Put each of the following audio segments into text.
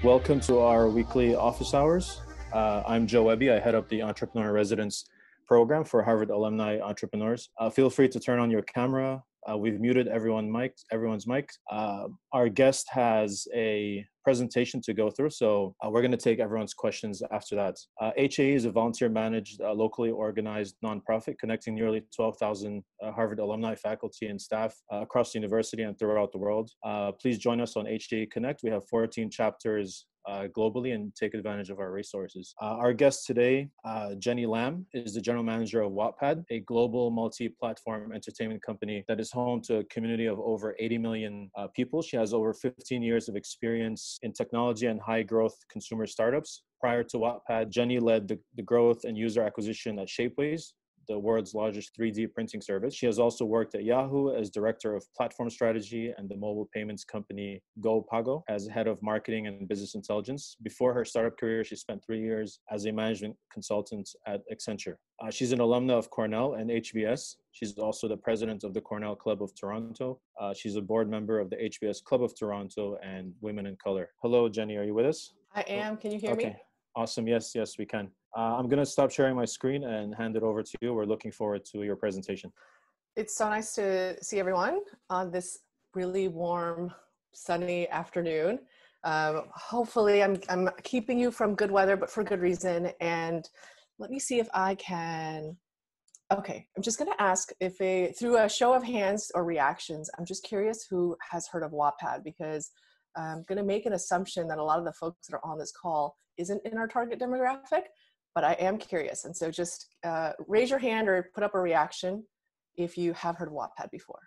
Welcome to our weekly office hours. I'm Joe Webby. I head up the Entrepreneur Residence Program for Harvard Alumni Entrepreneurs. Feel free to turn on your camera. We've muted everyone's mic. Our guest has a presentation to go through, so we're going to take everyone's questions after that. HAE is a volunteer-managed, locally organized nonprofit connecting nearly 12,000 Harvard alumni, faculty, and staff across the university and throughout the world. Please join us on HAE Connect. We have 14 chapters globally and take advantage of our resources. Our guest today, Jeanne Lam, is the General Manager of Wattpad, a global multi-platform entertainment company that is home to a community of over 80 million people. She has over 15 years of experience in technology and high-growth consumer startups. Prior to Wattpad, Jeanne led the growth and user acquisition at Shapeways, the world's largest 3D printing service. She has also worked at Yahoo as Director of Platform Strategy and the mobile payments company GoPago as Head of Marketing and Business Intelligence. Before her startup career, she spent 3 years as a management consultant at Accenture. She's an alumna of Cornell and HBS. She's also the president of the Cornell Club of Toronto. She's a board member of the HBS Club of Toronto and Women in Color. Hello, Jeanne, are you with us? I am. Can you hear me? Awesome. Yes, we can. I'm going to stop sharing my screen and hand it over to you. We're looking forward to your presentation. It's so nice to see everyone on this really warm, sunny afternoon. Hopefully I'm keeping you from good weather, but for good reason. And let me see if I can. Okay, I'm just going to ask if through a show of hands or reactions, I'm just curious who has heard of Wattpad, because I'm going to make an assumption that a lot of the folks that are on this call isn't in our target demographic, but I am curious. And so just raise your hand or put up a reaction if you have heard of Wattpad before.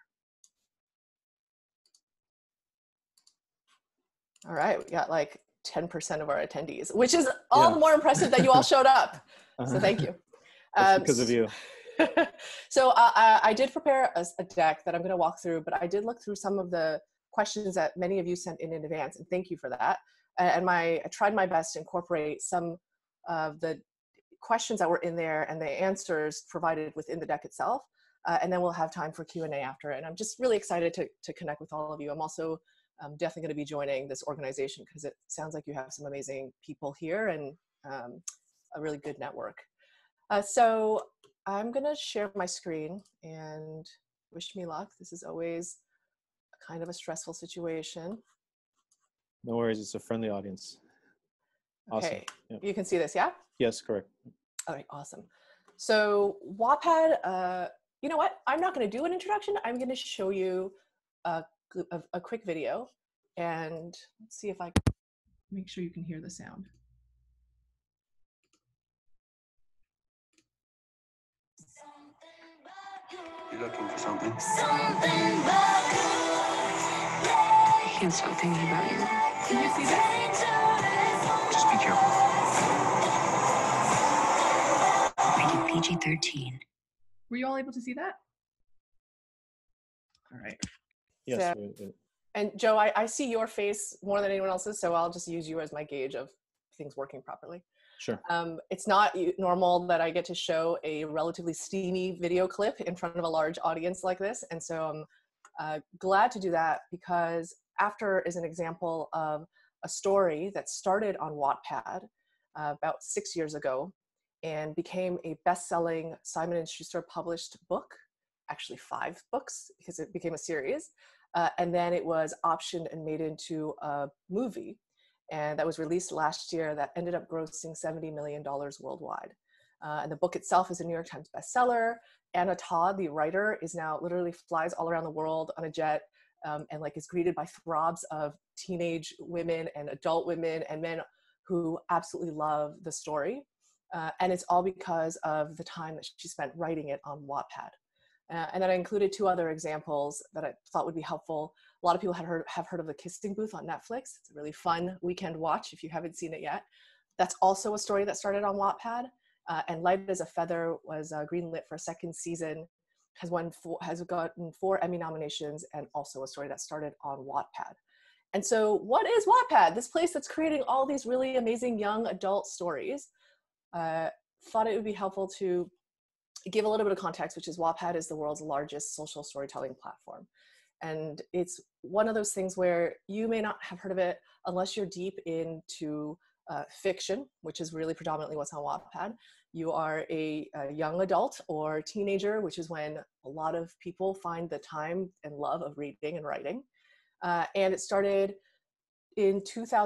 All right, we got like 10% of our attendees, which is all the more impressive that you all showed up. So thank you. That's because of you. So I did prepare a deck that I'm going to walk through, but I did look through some of the questions that many of you sent in advance, and thank you for that. And I tried my best to incorporate some of the questions that were in there and the answers provided within the deck itself. And then we'll have time for Q&A after. And I'm just really excited to connect with all of you. I'm also definitely going to be joining this organization because it sounds like you have some amazing people here and a really good network. So I'm going to share my screen and wish me luck. This is always kind of a stressful situation. No worries, it's a friendly audience. Awesome. Okay, Yep. You can see this, yeah? Yes, correct. All right, awesome. So Wattpad, you know what? I'm not going to do an introduction. I'm going to show you a quick video, and let's see if I can make sure you can hear the sound. You're looking for something? I can't stop thinking about you. Can you see that? Just be careful. Rated PG-13. Were you all able to see that? All right. Yes. So, and Joe, I see your face more than anyone else's, so I'll just use you as my gauge of things working properly. Sure. It's not normal that I get to show a relatively steamy video clip in front of a large audience like this. And so I'm glad to do that, because after is an example of a story that started on Wattpad about 6 years ago and became a best-selling Simon & Schuster published book, actually 5 books because it became a series. And then it was optioned and made into a movie. And that was released last year that ended up grossing $70 million worldwide. And the book itself is a New York Times bestseller. Anna Todd, the writer, is now literally flies all around the world on a jet and like is greeted by throbs of teenage women and adult women and men who absolutely love the story. And it's all because of the time that she spent writing it on Wattpad. And then I included 2 other examples that I thought would be helpful. A lot of people have heard of The Kissing Booth on Netflix. It's a really fun weekend watch if you haven't seen it yet. That's also a story that started on Wattpad. And Light as a Feather was greenlit for a 2nd season, has gotten 4 Emmy nominations, and also a story that started on Wattpad. And so what is Wattpad? This place that's creating all these really amazing young adult stories. Thought it would be helpful to give a little bit of context, which is Wattpad is the world's largest social storytelling platform. And it's one of those things where you may not have heard of it unless you're deep into fiction, which is really predominantly what's on Wattpad. You are a young adult or teenager, which is when a lot of people find the time and love of reading and writing. And it started in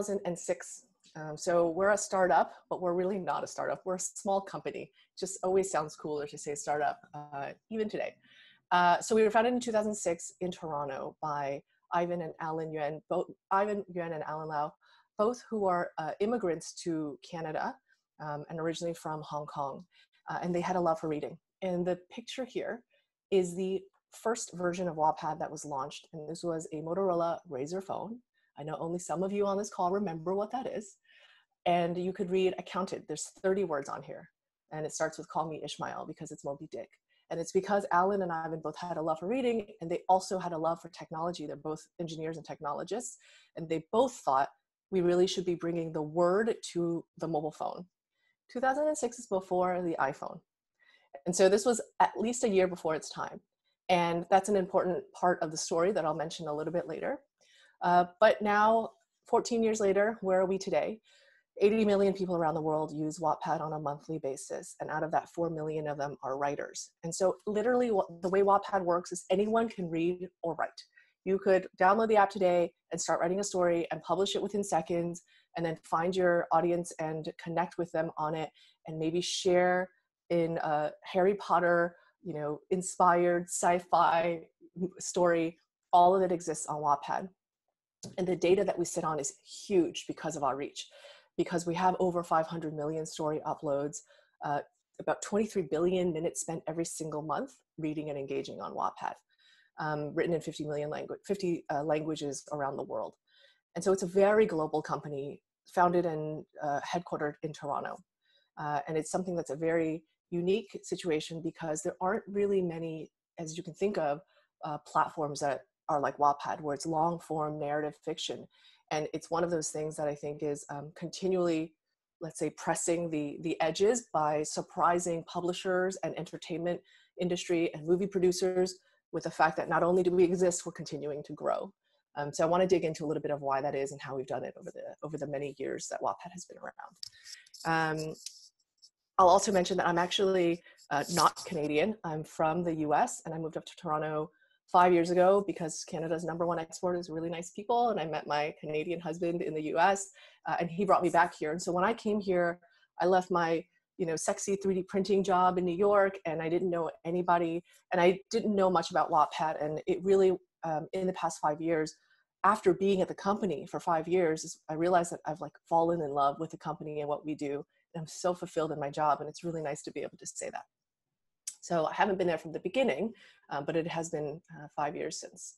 2006. So we're a startup, but we're really not a startup. We're a small company. It just always sounds cooler to say startup, even today. So we were founded in 2006 in Toronto by Ivan and Alan Yuan, Ivan Yuan and Alan Lau, both who are immigrants to Canada and originally from Hong Kong. And they had a love for reading. And the picture here is the first version of Wattpad that was launched. And this was a Motorola Razr phone. I know only some of you on this call remember what that is. And you could read, I counted, there's 30 words on here. And it starts with "Call me Ishmael" because it's Moby Dick. And it's because Alan and Ivan both had a love for reading, and they also had a love for technology. They're both engineers and technologists. And they both thought we really should be bringing the word to the mobile phone. 2006 is before the iPhone. And so this was at least a year before its time. And that's an important part of the story that I'll mention a little bit later. But now, 14 years later, where are we today? 80 million people around the world use Wattpad on a monthly basis. And out of that, 4 million of them are writers. And so literally the way Wattpad works is anyone can read or write. You could download the app today and start writing a story and publish it within seconds, and then find your audience and connect with them on it, and maybe share in a Harry Potter, inspired sci-fi story. All of it exists on Wattpad. And the data that we sit on is huge because of our reach, because we have over 500 million story uploads, about 23 billion minutes spent every single month reading and engaging on Wattpad, written in 50 languages around the world. And so it's a very global company, founded and headquartered in Toronto. And it's something that's a very unique situation because there aren't really many, as you can think of, platforms that are like Wattpad, where it's long form narrative fiction. And it's one of those things that I think is continually, let's say, pressing the edges by surprising publishers and entertainment industry and movie producers with the fact that not only do we exist, we're continuing to grow. So I want to dig into a little bit of why that is and how we've done it over the many years that Wattpad has been around. I'll also mention that I'm actually not Canadian. I'm from the US, and I moved up to Toronto 5 years ago because Canada's #1 exporter is really nice people. And I met my Canadian husband in the US, and he brought me back here. And so when I came here, I left my sexy 3D printing job in New York, and I didn't know anybody, and I didn't know much about Wattpad. And it really, in the past 5 years, after being at the company for 5 years, I realized that I've fallen in love with the company and what we do. And I'm so fulfilled in my job, and it's really nice to be able to say that. So I haven't been there from the beginning, but it has been 5 years since.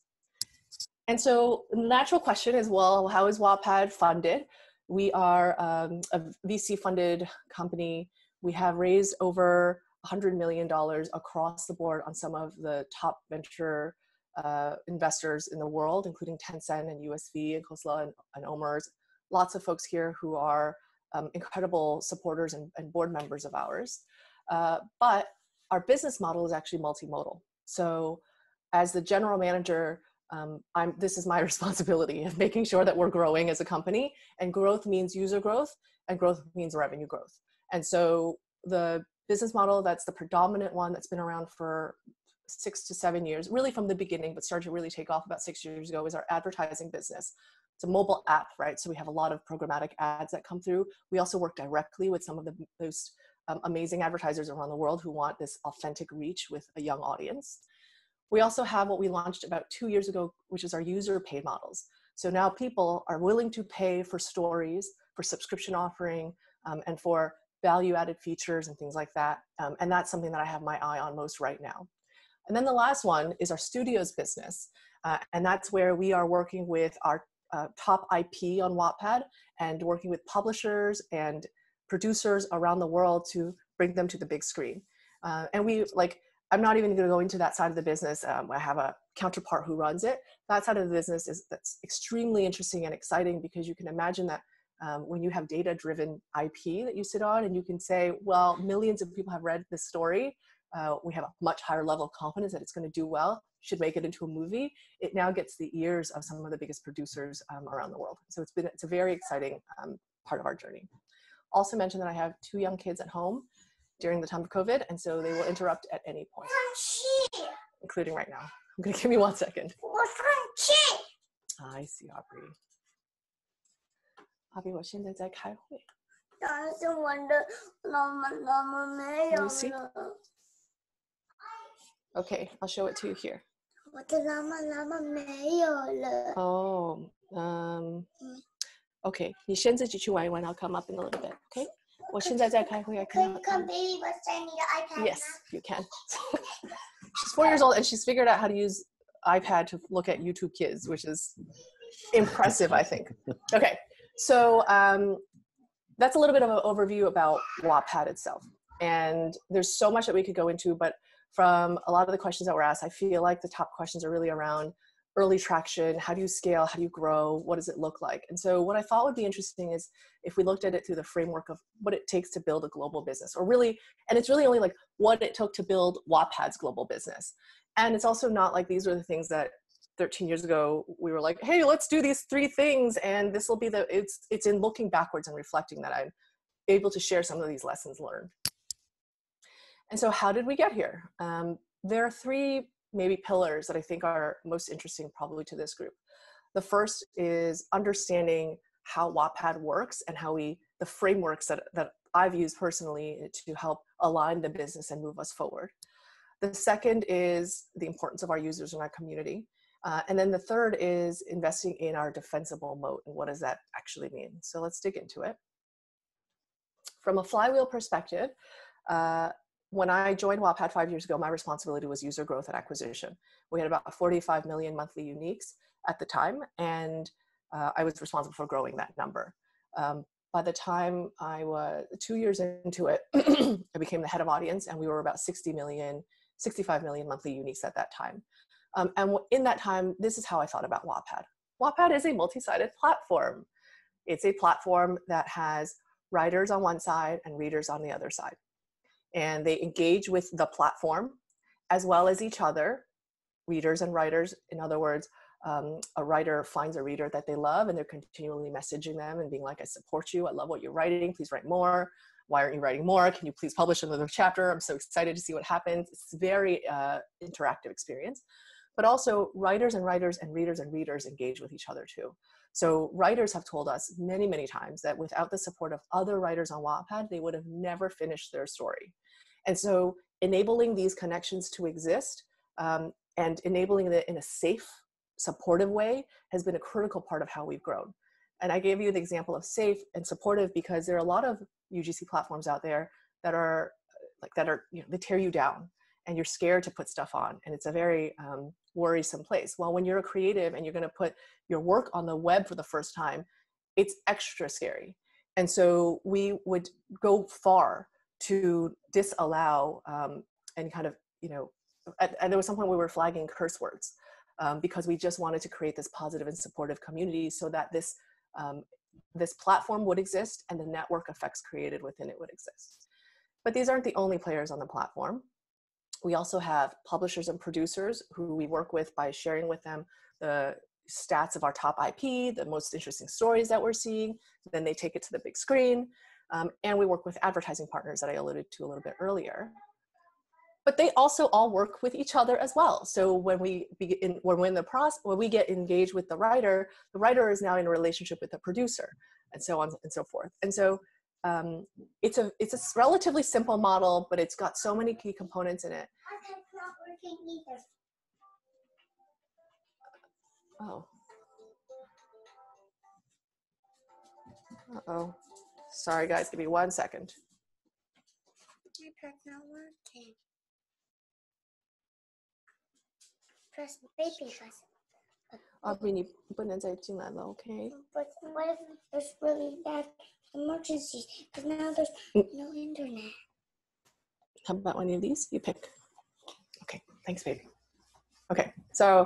And so the natural question is, well, how is Wattpad funded? We are a VC-funded company. We have raised over $100 million across the board on some of the top venture investors in the world, including Tencent and USV and Khosla and Omer's. Lots of folks here who are incredible supporters and board members of ours. But our business model is actually multimodal. So as the general manager, this is my responsibility of making sure that we're growing as a company, and growth means user growth, and growth means revenue growth. And so the business model that's the predominant one that's been around for 6 to 7 years, really from the beginning, but started to really take off about 6 years ago, is our advertising business. It's a mobile app, right? So we have a lot of programmatic ads that come through. We also work directly with some of the most amazing advertisers around the world who want this authentic reach with a young audience. We also have what we launched about 2 years ago, which is our user paid models. So now people are willing to pay for stories, for subscription offering, and for value-added features and things like that. And that's something that I have my eye on most right now. And then the last one is our studios business. And that's where we are working with our top IP on Wattpad and working with publishers and producers around the world to bring them to the big screen. And I'm not even going to go into that side of the business. I have a counterpart who runs it. That side of the business that's extremely interesting and exciting, because you can imagine that when you have data-driven IP that you sit on, and you can say, well, millions of people have read this story. We have a much higher level of confidence that it's going to do well. should make it into a movie, it now gets the ears of some of the biggest producers around the world. So it's a very exciting part of our journey. Also mentioned that I have 2 young kids at home during the time of COVID, and so they will interrupt at any point, including right now. I'm gonna give me 1 second. I see, Aubrey. Aubrey, 我现在在开会。 但是我的妈妈没有 Let me see. 了。 Okay, I'll show it to you here. 我的妈妈没有了。 Oh, okay. 你先自己去玩一玩. I'll come up in a little bit. Okay. 我现在在开会. I 可以 cannot. 看 Baby was saying the iPad. Yes, you can. She's 4 years old and she's figured out how to use iPad to look at YouTube Kids, which is impressive, I think. Okay, so that's a little bit of an overview about Wattpad itself. And there's so much that we could go into, but from a lot of the questions that were asked, I feel like the top questions are really around early traction. How do you scale? How do you grow? What does it look like? And so what I thought would be interesting is if we looked at it through the framework of what it takes to build a global business, or really, and it's really only like what it took to build Wattpad's global business. And it's also not like these are the things that 13 years ago we were like, hey, let's do these 3 things. And this will be it's in looking backwards and reflecting that I'm able to share some of these lessons learned. And so how did we get here? There are 3 maybe pillars that I think are most interesting probably to this group. The first is understanding how Wattpad works and how the frameworks that I've used personally to help align the business and move us forward. The second is the importance of our users in our community. And then the third is investing in our defensible moat. And what does that actually mean? So let's dig into it. From a flywheel perspective, when I joined Wattpad 5 years ago, my responsibility was user growth and acquisition. We had about 45 million monthly uniques at the time, and I was responsible for growing that number. By the time I was 2 years into it, I became the head of audience, and we were about 65 million monthly uniques at that time. And in that time, this is how I thought about Wattpad. Wattpad is a multi-sided platform. It's a platform that has writers on one side and readers on the other side. And they engage with the platform as well as each other, readers and writers. In other words, a writer finds a reader that they love and they're continually messaging them and being like, I support you, I love what you're writing, please write more. Why aren't you writing more? Can you please publish another chapter? I'm so excited to see what happens. It's a very interactive experience. But also writers and writers and readers engage with each other too. So writers have told us many, many times that without the support of other writers on Wattpad, they would have never finished their story. And so enabling these connections to exist and enabling it in a safe, supportive way has been a critical part of how we've grown. And I gave you the example of safe and supportive because there are a lot of UGC platforms out there that are, they tear you down and you're scared to put stuff on. And it's a very worrisome place. Well, when you're a creative and you're going to put your work on the web for the first time, it's extra scary. And so we would go far to disallow and kind of, and there was some point we were flagging curse words because we just wanted to create this positive and supportive community so that this platform would exist and the network effects created within it would exist. But these aren't the only players on the platform. We also have publishers and producers who we work with by sharing with them the stats of our top IP, the most interesting stories that we're seeing. Then they take it to the big screen. And we work with advertising partners that I alluded to a little bit earlier. But they also all work with each other as well. So when we get engaged with the writer is now in a relationship with the producer, and so on and so forth. And so it's a relatively simple model, but it's got so many key components in it. iPad's not working either. Oh. Uh-oh. Sorry, guys. Give me 1 second. iPad's not working. Press baby first. Aubrey, 你不能再进来了, okay? But what if there's really bad emergencies? Because now there's no internet. How about one of these? You pick. Okay, thanks, baby. Okay, so,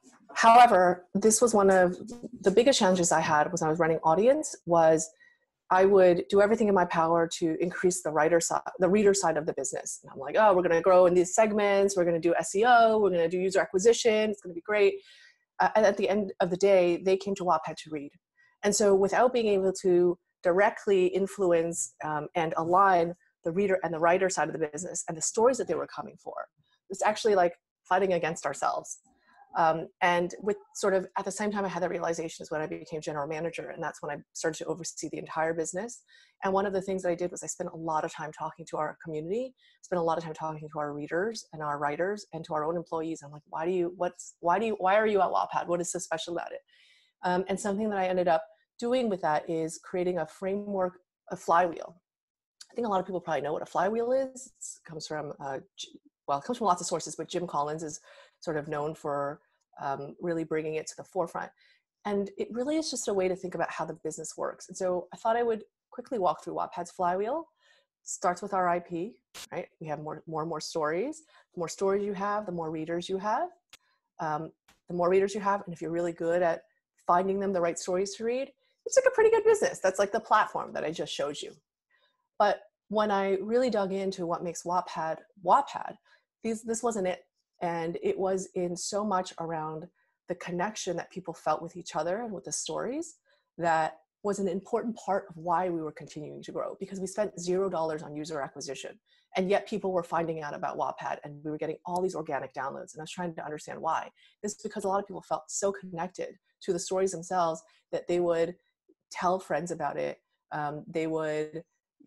however, this was one of the biggest challenges I had when I was running audience was I would do everything in my power to increase the reader side of the business. And I'm like, oh, we're going to grow in these segments. We're going to do SEO. We're going to do user acquisition. It's going to be great. And at the end of the day, they came to Wattpad to read. And so without being able to directly influence and align the reader and the writer side of the business and the stories that they were coming for, it's actually like fighting against ourselves. And with sort of at the same time I had that realization is when I became general manager, and that's when I started to oversee the entire business. And one of the things that I did was I spent a lot of time talking to our community, spent a lot of time talking to our readers and our writers and to our own employees. I'm like, why are you at Wattpad? What is so special about it? And something that I ended up doing with that is creating a framework, a flywheel. I think a lot of people probably know what a flywheel is. It comes from lots of sources, but Jim Collins is sort of known for really bringing it to the forefront. And it really is just a way to think about how the business works. And so I thought I would quickly walk through Wattpad's flywheel. It starts with our IP, right? We have more and more stories. The more stories you have, the more readers you have. The more readers you have, and if you're really good at finding them the right stories to read, it's like a pretty good business. That's like the platform that I just showed you. But when I really dug into what makes Wattpad, this wasn't it. And it was in so much around the connection that people felt with each other and with the stories that was an important part of why we were continuing to grow, because we spent $0 on user acquisition. And yet people were finding out about Wattpad and we were getting all these organic downloads. And I was trying to understand why. This is because a lot of people felt so connected to the stories themselves that they would tell friends about it. They would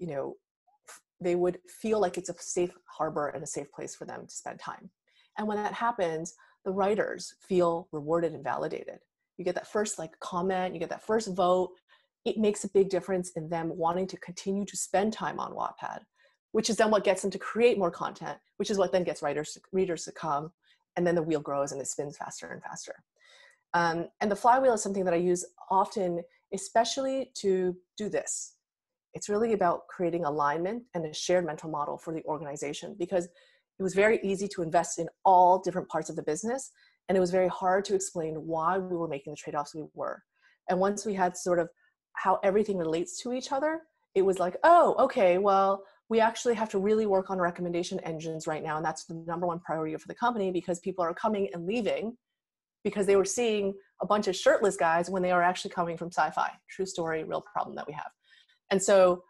feel like it's a safe harbor and a safe place for them to spend time. And when that happens, the writers feel rewarded and validated. You get that first comment, you get that first vote. It makes a big difference in them wanting to continue to spend time on Wattpad, which is then what gets them to create more content, which is what then gets readers to come. And then the wheel grows and it spins faster and faster. And the flywheel is something that I use often, especially to do this. It's really about creating alignment and a shared mental model for the organization, because it was very easy to invest in all different parts of the business. And it was very hard to explain why we were making the trade-offs we were. And once we had sort of how everything relates to each other, it was like, oh, okay, well, we actually have to really work on recommendation engines right now. And that's the number one priority for the company, because people are coming and leaving because they were seeing a bunch of shirtless guys when they are actually coming from sci-fi. True story, real problem that we have. And so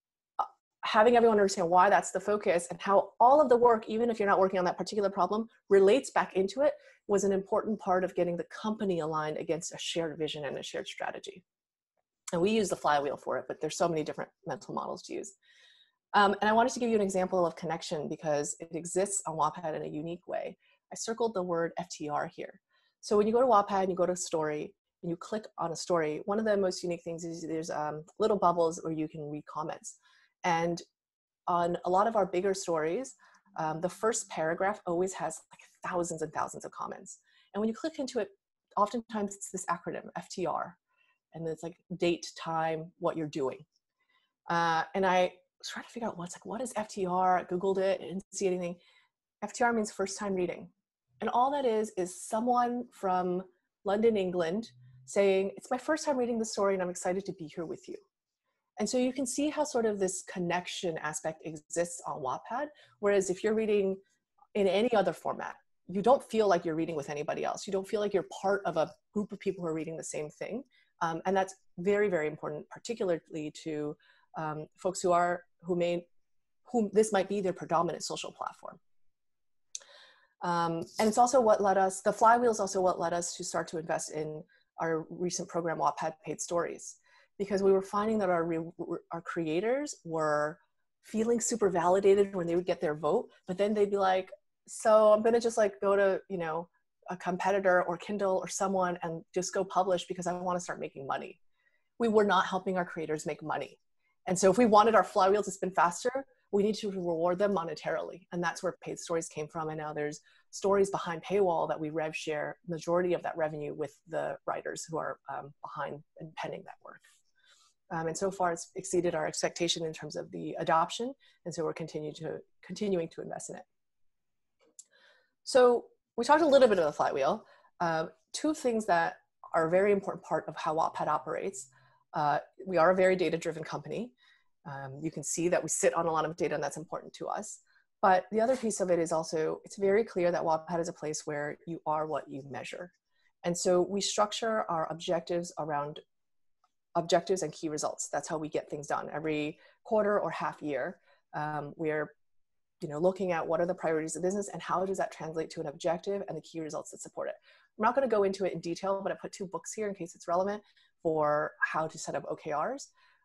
having everyone understand why that's the focus and how all of the work, even if you're not working on that particular problem, relates back into it, was an important part of getting the company aligned against a shared vision and a shared strategy. And we use the flywheel for it, but there's so many different mental models to use. And I wanted to give you an example of connection because it exists on Wattpad in a unique way. I circled the word FTR here. So when you go to Wattpad and you go to a story and you click on a story, one of the most unique things is there's little bubbles where you can read comments. And on a lot of our bigger stories, the first paragraph always has like thousands and thousands of comments. And when you click into it, oftentimes it's this acronym, FTR. And it's like date, time, what you're doing. And I was trying to figure out what is FTR? I Googled it, I didn't see anything. FTR means first time reading. And all that is someone from London, England saying, it's my first time reading the story and I'm excited to be here with you. And so you can see how sort of this connection aspect exists on Wattpad. Whereas if you're reading in any other format, you don't feel like you're reading with anybody else. You don't feel like you're part of a group of people who are reading the same thing. And that's very, very important, particularly to folks whom this might be their predominant social platform. And it's also the flywheel is also what led us to start to invest in our recent program, Wattpad Paid Stories, because we were finding that our creators were feeling super validated when they would get their vote, but then they'd be like, so I'm going to just go to, a competitor or Kindle or someone and just go publish because I want to start making money. We were not helping our creators make money. And so if we wanted our flywheel to spin faster, we need to reward them monetarily. And that's where Paid Stories came from. And now there's stories behind paywall that we rev share majority of that revenue with the writers who are behind and penning that work. And so far it's exceeded our expectation in terms of the adoption. And so we're continuing to invest in it. So we talked a little bit of the flywheel. Two things that are a very important part of how Wattpad operates We are a very data-driven company. You can see that we sit on a lot of data and that's important to us. But the other piece of it is also, it's very clear that Wattpad is a place where you are what you measure. And so we structure our objectives around objectives and key results. That's how we get things done. Every quarter or half year, we're looking at what are the priorities of business and how does that translate to an objective and the key results that support it. I'm not going to go into it in detail, but I put 2 books here in case it's relevant for how to set up OKRs.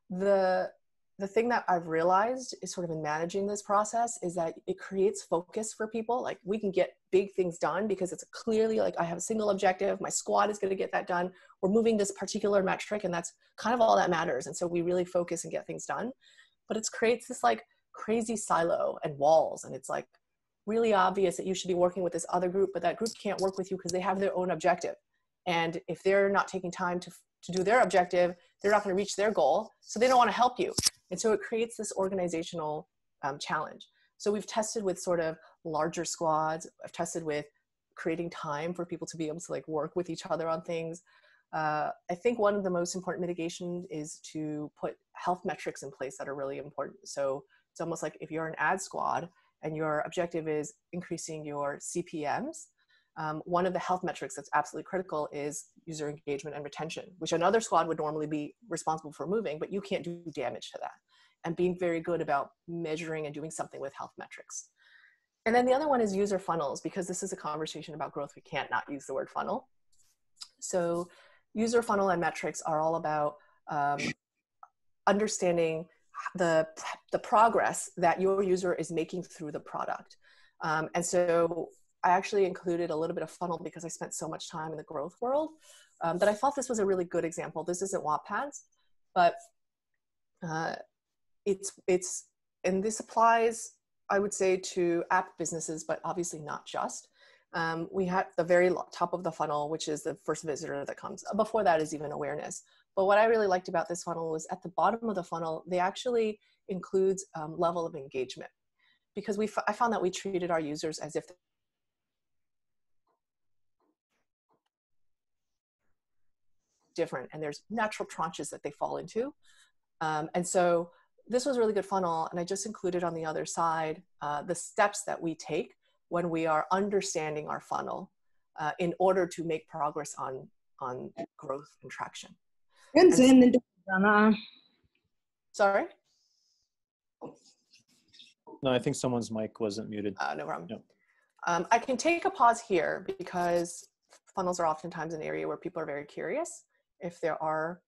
The thing that I've realized is sort of in managing this process is that it creates focus for people. Like we can get big things done because it's clearly like I have a single objective, my squad is going to get that done. We're moving this particular metric and that's kind of all that matters. And so we really focus and get things done. But it creates this like crazy silo and walls. And it's like really obvious that you should be working with this other group, but that group can't work with you because they have their own objective. And if they're not taking time to do their objective, they're not going to reach their goal. So they don't want to help you. And so it creates this organizational challenge. So we've tested with sort of larger squads. I've tested with creating time for people to be able to like work with each other on things. I think one of the most important mitigations is to put health metrics in place that are really important. So it's almost like if you're an ad squad and your objective is increasing your CPMs, one of the health metrics that's absolutely critical is user engagement and retention, which another squad would normally be responsible for moving, but you can't do damage to that. And being very good about measuring and doing something with health metrics. And then the other one is user funnels, because this is a conversation about growth. We can't not use the word funnel. So user funnel and metrics are all about understanding the progress that your user is making through the product. And so I actually included a little bit of funnel because I spent so much time in the growth world that I thought this was a really good example. This isn't Wattpad's, but and this applies, I would say, to app businesses, but obviously not just. We have the very top of the funnel, which is the first visitor that comes. Before that is even awareness. But what I really liked about this funnel was at the bottom of the funnel, they actually includes level of engagement, because I found that we treated our users as if different, and there's natural tranches that they fall into. And so this was a really good funnel, and I just included on the other side the steps that we take when we are understanding our funnel in order to make progress on growth and traction. Sorry? No, I think someone's mic wasn't muted. No problem. No. I can take a pause here because funnels are oftentimes an area where people are very curious. If there are,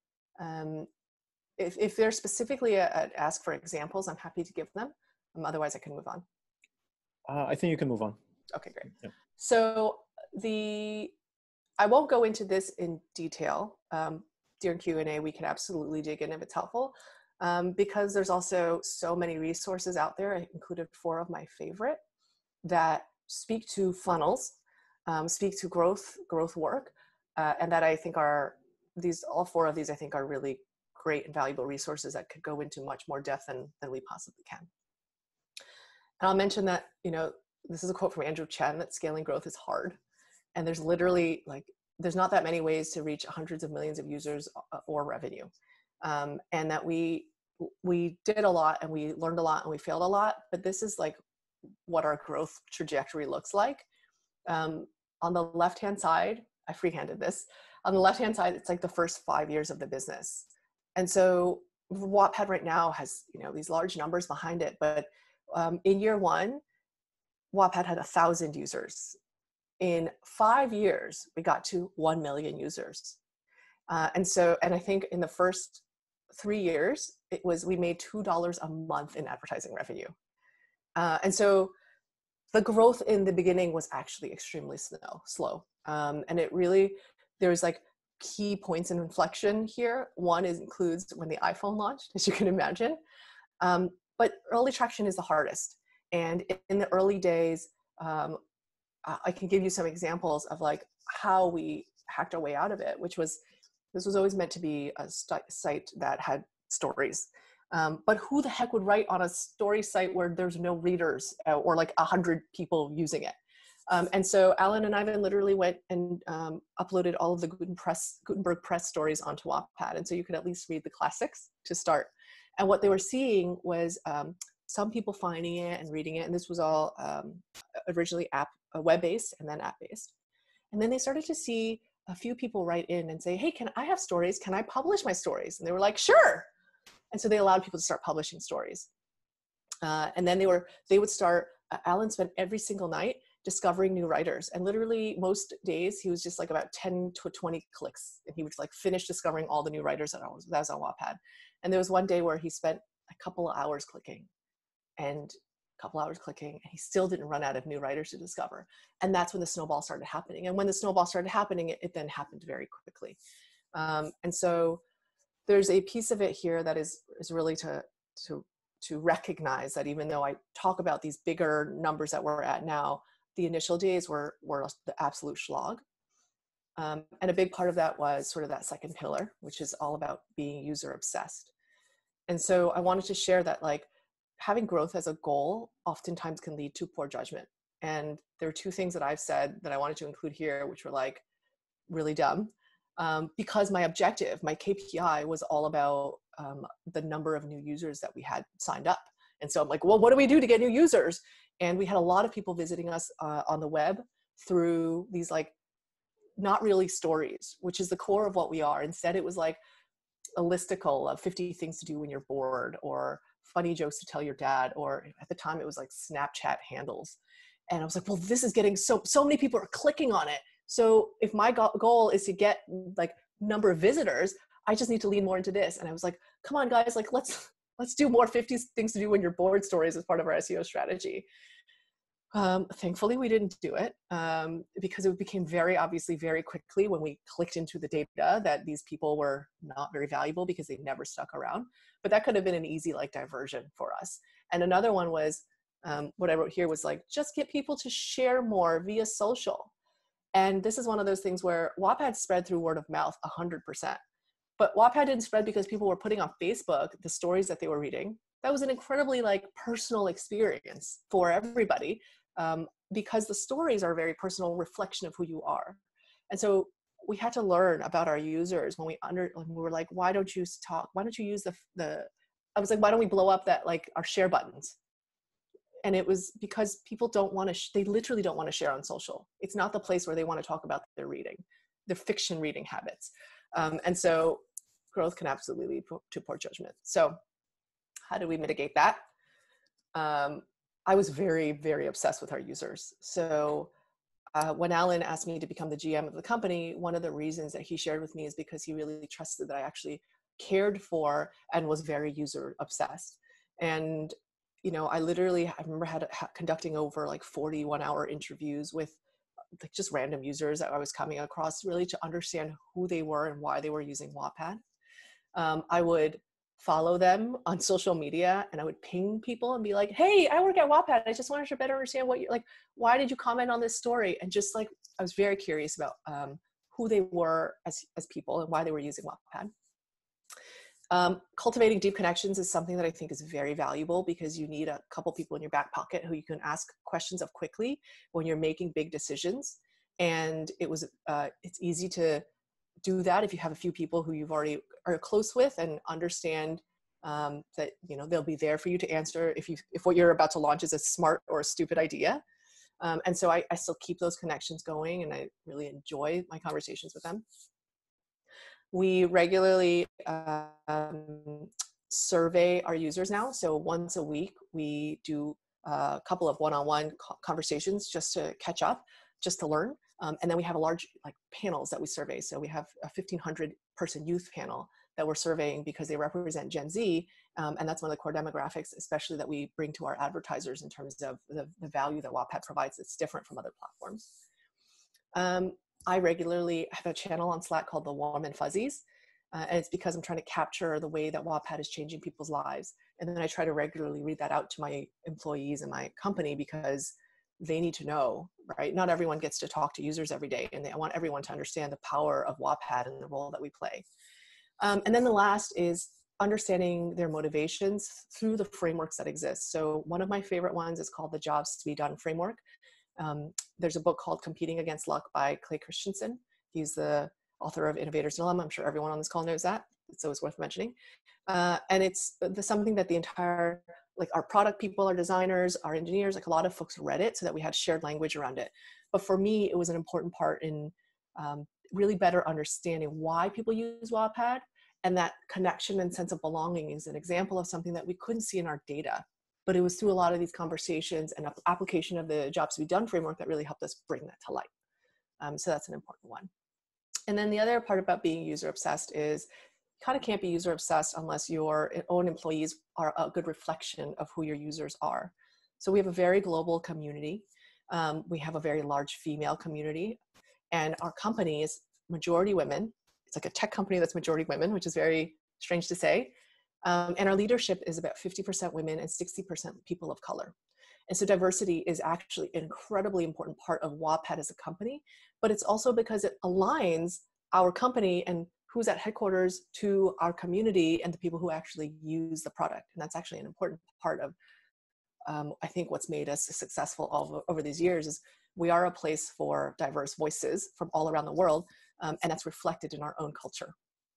if they're specifically asked for examples, I'm happy to give them. Otherwise, I can move on. I think you can move on. Okay, great. Yeah. So I won't go into this in detail. During Q&A, we can absolutely dig in if it's helpful, because there's also so many resources out there. I included 4 of my favorite that speak to funnels, speak to growth work, and that I think are all 4 of these I think are really great and valuable resources that could go into much more depth than we possibly can. And I'll mention that, this is a quote from Andrew Chen, that scaling growth is hard. And there's literally there's not that many ways to reach hundreds of millions of users or revenue. And that we did a lot and we learned a lot and we failed a lot, but this is what our growth trajectory looks like. On the left-hand side, I freehanded this. On the left-hand side, it's the first 5 years of the business. And so Wattpad right now has, these large numbers behind it, but in year 1, Wattpad had 1,000 users. In 5 years, we got to 1 million users. And I think in the first 3 years, we made $2 a month in advertising revenue. And so the growth in the beginning was actually extremely slow. And it really, there's key points in inflection here. One includes when the iPhone launched, as you can imagine. But early traction is the hardest. And in the early days, I can give you some examples of how we hacked our way out of it, this was always meant to be a site that had stories. But who the heck would write on a story site where there's no readers or 100 people using it? And so Alan and Ivan literally went and uploaded all of the Gutenberg Press stories onto Wattpad. And so you could at least read the classics to start. And what they were seeing was some people finding it and reading it. And this was all originally web-based and then app-based. And then they started to see a few people write in and say, hey, can I have stories? Can I publish my stories? And they were like, sure. And so they allowed people to start publishing stories. And then they would start, Alan spent every single night discovering new writers. And literally most days he was just like about 10 to 20 clicks. And he would like finish discovering all the new writers that was on Wattpad. And there was one day where he spent a couple of hours clicking and he still didn't run out of new writers to discover. And that's when the snowball started happening. And when the snowball started happening, it then happened very quickly. And so there's a piece of it here that is really to recognize that even though I talk about these bigger numbers that we're at now, the initial days were the absolute schlag. And a big part of that was sort of that second pillar, which is all about being user obsessed. And so I wanted to share that like having growth as a goal oftentimes can lead to poor judgment. And there are two things that I've said that I wanted to include here, which were like really dumb. Because my objective, my KPI was all about the number of new users that we had signed up. And so I'm like, well, what do we do to get new users? And we had a lot of people visiting us on the web through these like, not really stories, which is the core of what we are. Instead, it was like a listicle of 50 things to do when you're bored, or funny jokes to tell your dad, or at the time it was like Snapchat handles. And I was like, well, this is getting so many people are clicking on it. So if my goal is to get like number of visitors, I just need to lean more into this. And I was like, come on guys, like let's do more 50 things to do when you're bored stories as part of our SEO strategy. Thankfully we didn't do it because it became very obviously very quickly when we clicked into the data that these people were not very valuable because they never stuck around. But that could have been an easy like diversion for us. And another one was what I wrote here was like, just get people to share more via social. And this is one of those things where Wattpad spread through word of mouth 100%. But Wattpad didn't spread because people were putting on Facebook the stories that they were reading. That was an incredibly like personal experience for everybody because the stories are a very personal reflection of who you are. And so we had to learn about our users when we were like, why don't you talk? Why don't you use I was like, why don't we blow up that like our share buttons? And it was because people don't want to, they literally don't want to share on social. It's not the place where they want to talk about their reading, their fiction reading habits. And so growth can absolutely lead to poor judgment. So how do we mitigate that? I was very, very obsessed with our users. So when Alan asked me to become the GM of the company, one of the reasons that he shared with me is because he really trusted that I actually cared for and was very user obsessed. And you know, I remember conducting over like 40 one-hour interviews with like just random users that I was coming across, really to understand who they were and why they were using Wattpad. I would follow them on social media and I would ping people and be like, hey, I work at Wattpad. I just wanted to better understand what you're like, why did you comment on this story? And just like, I was very curious about who they were as people and why they were using Wattpad. Cultivating deep connections is something that I think is very valuable because you need a couple people in your back pocket who you can ask questions of quickly when you're making big decisions. And it's easy to do that if you have a few people who you've already are close with and understand that, you know, they'll be there for you to answer if what you're about to launch is a smart or a stupid idea. And so I still keep those connections going and I really enjoy my conversations with them. We regularly survey our users now. So once a week, we do a couple of one-on-one conversations just to catch up, just to learn. And then we have a large like panels that we survey. So we have a 1,500 person youth panel that we're surveying because they represent Gen Z. And that's one of the core demographics, especially that we bring to our advertisers in terms of the value that Wattpad provides that's different from other platforms. I regularly have a channel on Slack called the Warm and Fuzzies. And it's because I'm trying to capture the way that Wattpad is changing people's lives. And then I try to regularly read that out to my employees and my company because they need to know, right? Not everyone gets to talk to users every day. And I want everyone to understand the power of Wattpad and the role that we play. And then the last is understanding their motivations through the frameworks that exist. So one of my favorite ones is called the Jobs to be Done framework. There's a book called Competing Against Luck by Clay Christensen. He's the author of Innovator's Dilemma. I'm sure everyone on this call knows that. It's always worth mentioning. And it's something that the entire, like our product people, our designers, our engineers, like a lot of folks read it so that we had shared language around it. But for me, it was an important part in really better understanding why people use Wattpad, and that connection and sense of belonging is an example of something that we couldn't see in our data. But it was through a lot of these conversations and application of the Jobs to Be Done framework that really helped us bring that to light. So that's an important one. And then the other part about being user obsessed is you kind of can't be user obsessed unless your own employees are a good reflection of who your users are. So we have a very global community. We have a very large female community, and our company is majority women. It's like a tech company that's majority women, which is very strange to say. And our leadership is about 50% women and 60% people of color. And so diversity is actually an incredibly important part of Wattpad as a company, but it's also because it aligns our company and who's at headquarters to our community and the people who actually use the product. And that's actually an important part of, I think, what's made us successful over these years is we are a place for diverse voices from all around the world, and that's reflected in our own culture.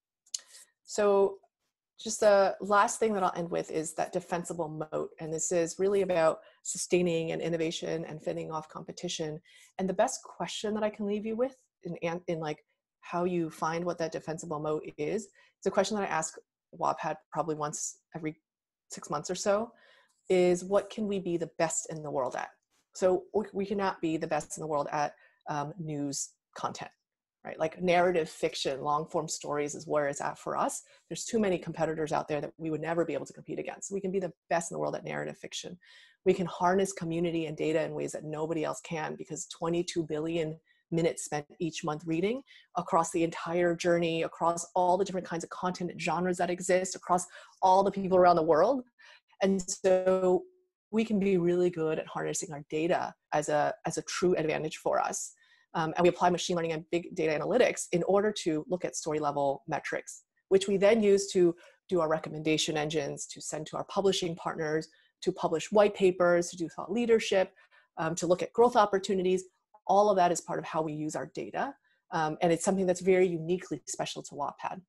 So just the last thing that I'll end with is that defensible moat. And this is really about sustaining and innovation and fending off competition. And the best question that I can leave you with in like how you find what that defensible moat is, it's a question that I ask Wattpad probably once every 6 months or so, is what can we be the best in the world at? So we cannot be the best in the world at news content. Right? Like narrative fiction, long form stories is where it's at for us. There's too many competitors out there that we would never be able to compete against. We can be the best in the world at narrative fiction. We can harness community and data in ways that nobody else can, because 22 billion minutes spent each month reading across the entire journey, across all the different kinds of content and genres that exist, across all the people around the world. And so we can be really good at harnessing our data as a true advantage for us. And we apply machine learning and big data analytics in order to look at story level metrics, which we then use to do our recommendation engines, to send to our publishing partners, to publish white papers, to do thought leadership, to look at growth opportunities. All of that is part of how we use our data. And it's something that's very uniquely special to Wattpad.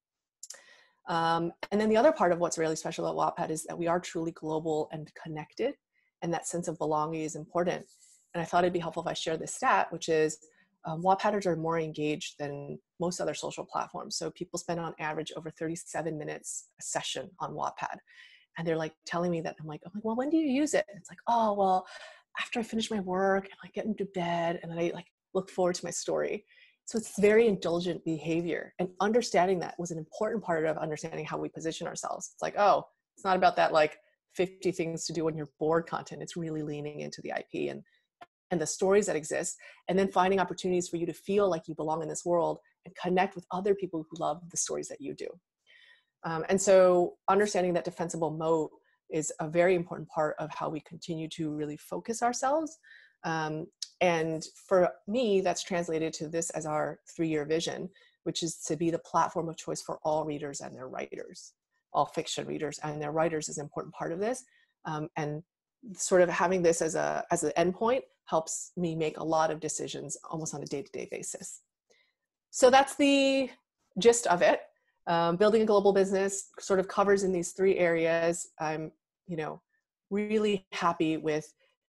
And then the other part of what's really special about Wattpad is that we are truly global and connected, and that sense of belonging is important. And I thought it'd be helpful if I share this stat, which is Wattpadders are more engaged than most other social platforms. So people spend on average over 37 minutes a session on Wattpad. And they're like telling me that, I'm like, well, when do you use it? And it's like, oh, well, after I finish my work and like get into bed, and then I like look forward to my story. So it's very indulgent behavior, and understanding that was an important part of understanding how we position ourselves. It's like, oh, it's not about that like 50 things to do when you're bored content. It's really leaning into the IP and the stories that exist, and then finding opportunities for you to feel like you belong in this world and connect with other people who love the stories that you do. And so understanding that defensible moat is a very important part of how we continue to really focus ourselves. And for me, that's translated to this as our 3-year vision, which is to be the platform of choice for all readers and their writers. All fiction readers and their writers is an important part of this. And sort of having this as an endpoint helps me make a lot of decisions almost on a day-to-day basis. So that's the gist of it. Building a global business sort of covers in these 3 areas. I'm, really happy with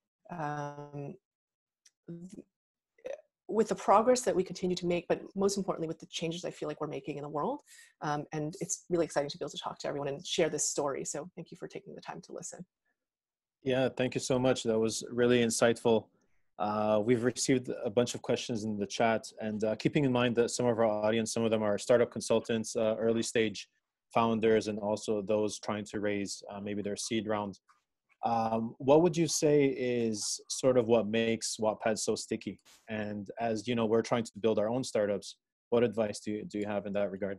the progress that we continue to make, but most importantly with the changes I feel like we're making in the world. And it's really exciting to be able to talk to everyone and share this story. So thank you for taking the time to listen. Yeah, thank you so much. That was really insightful. We've received a bunch of questions in the chat, and keeping in mind that some of our audience, some of them are startup consultants, early stage founders, and also those trying to raise maybe their seed round. What would you say is sort of what makes Wattpad so sticky? And as you know, we're trying to build our own startups. What advice do you have in that regard?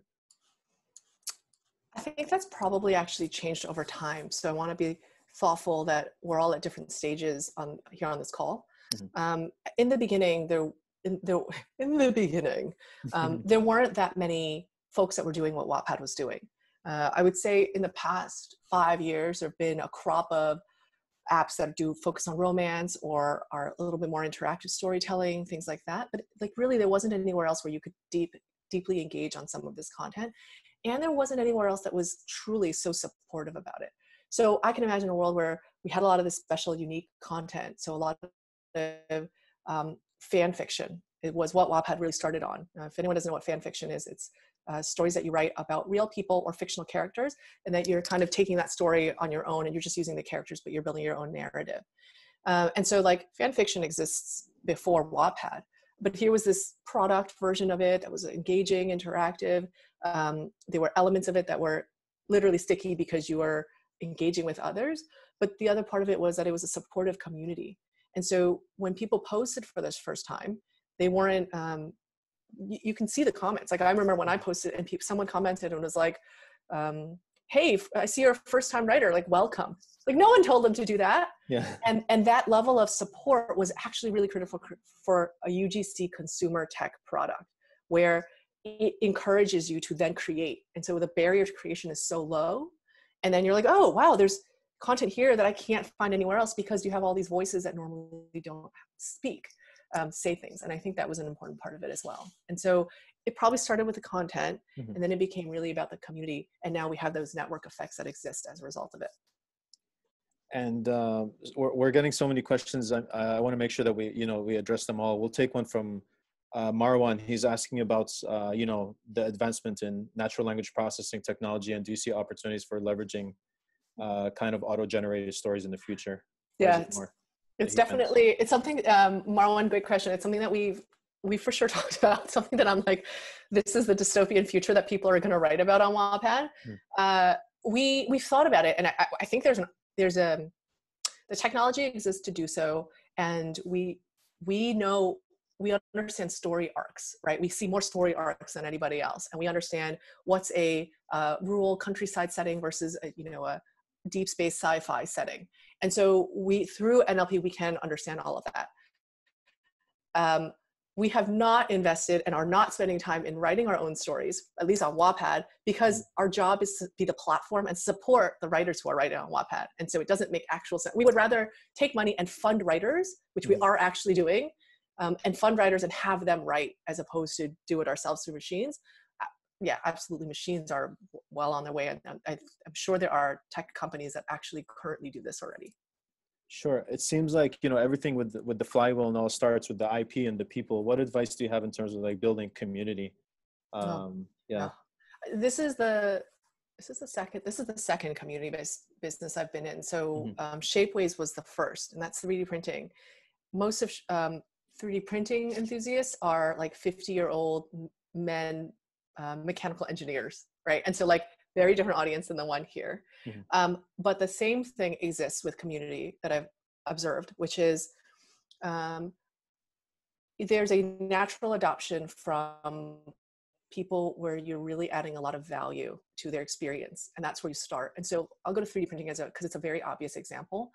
I think that's probably actually changed over time. So I want to be thoughtful that we're all at different stages here on this call. Mm-hmm. In the beginning, there weren't that many folks that were doing what Wattpad was doing. I would say in the past 5 years, there have been a crop of apps that do focus on romance or are a little bit more interactive storytelling, things like that. But like really there wasn't anywhere else where you could deeply engage on some of this content. And there wasn't anywhere else that was truly so supportive about it. So I can imagine a world where we had a lot of this special, unique content. So a lot of fan fiction. It was what Wattpad really started on. If anyone doesn't know what fan fiction is, it's stories that you write about real people or fictional characters, and that you're kind of taking that story on your own and you're just using the characters, but you're building your own narrative. And so like fan fiction exists before Wattpad, but here was this product version of it that was engaging, interactive. There were elements of it that were literally sticky because you were engaging with others. But the other part of it was that it was a supportive community. And so when people posted for this first time, they weren't, you can see the comments. Like I remember when I posted and someone commented and was like, hey, I see you're a first time writer, like welcome. Like no one told them to do that. Yeah. And that level of support was actually really critical for a UGC consumer tech product where it encourages you to then create. And so the barrier to creation is so low. And then you're like, oh, wow, there's content here that I can't find anywhere else because you have all these voices that normally don't speak, say things. And I think that was an important part of it as well. And so it probably started with the content, and then it became really about the community. And now we have those network effects that exist as a result of it. And we're getting so many questions. I want to make sure that we address them all. We'll take one from Marwan. He's asking about, the advancement in natural language processing technology, and do you see opportunities for leveraging kind of auto-generated stories in the future? Yeah, it's definitely, it's something, Marwan, great question. It's something that we for sure talked about, something that I'm like, this is the dystopian future that people are going to write about on Wattpad. We've thought about it, and I think the technology exists to do so, and we understand story arcs, right? We see more story arcs than anybody else, and we understand what's a rural countryside setting versus a deep space sci-fi setting. And so through NLP, we can understand all of that. We have not invested and are not spending time in writing our own stories, at least on Wattpad, because our job is to be the platform and support the writers who are writing on Wattpad. And so it doesn't make actual sense. We would rather take money and fund writers, which we are actually doing, and fund writers and have them write as opposed to do it ourselves through machines. Yeah, absolutely. Machines are well on their way. And I'm sure there are tech companies that actually currently do this already. Sure. It seems like, everything with the flywheel and all starts with the IP and the people. What advice do you have in terms of like building community? This is the second community-based business I've been in. So Shapeways was the first, and that's 3D printing. Most of 3D printing enthusiasts are like 50-year-old men, mechanical engineers, right? And so like very different audience than the one here. But the same thing exists with community that I've observed, which is there's a natural adoption from people where you're really adding a lot of value to their experience. And that's where you start. And so I'll go to 3D printing because it's a very obvious example.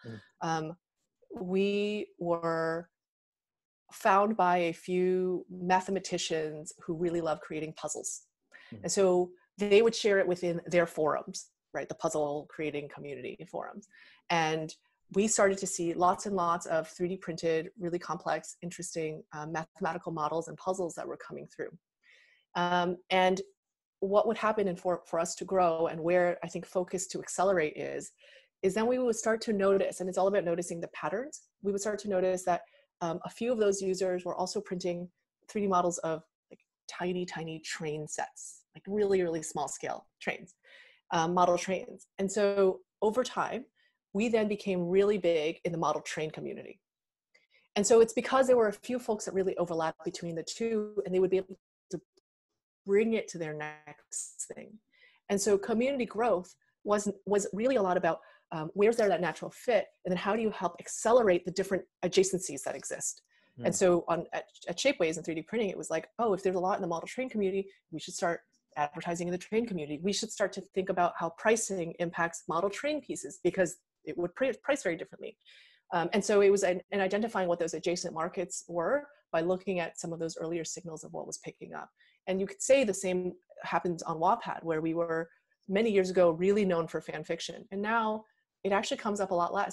We were found by a few mathematicians who really love creating puzzles. And so they would share it within their forums, right? The puzzle creating community forums. And we started to see lots and lots of 3D printed, really complex, interesting mathematical models and puzzles that were coming through. And what would happen for us to grow, and where I think focus to accelerate is then we would start to notice, and it's all about noticing the patterns. We would start to notice that a few of those users were also printing 3D models of like tiny, tiny train sets, like really, really small scale trains, model trains. And so over time, we then became really big in the model train community. And so it's because there were a few folks that really overlapped between the two, and they would be able to bring it to their next thing. And so community growth was really a lot about where's there that natural fit, and then how do you help accelerate the different adjacencies that exist. And so at Shapeways and 3D printing, it was like, oh, if there's a lot in the model train community, we should start advertising in the train community. We should start to think about how pricing impacts model train pieces, because it would price very differently. And so it was in identifying what those adjacent markets were by looking at some of those earlier signals of what was picking up. And you could say the same happens on Wattpad, where we were many years ago really known for fan fiction. And now it actually comes up a lot less.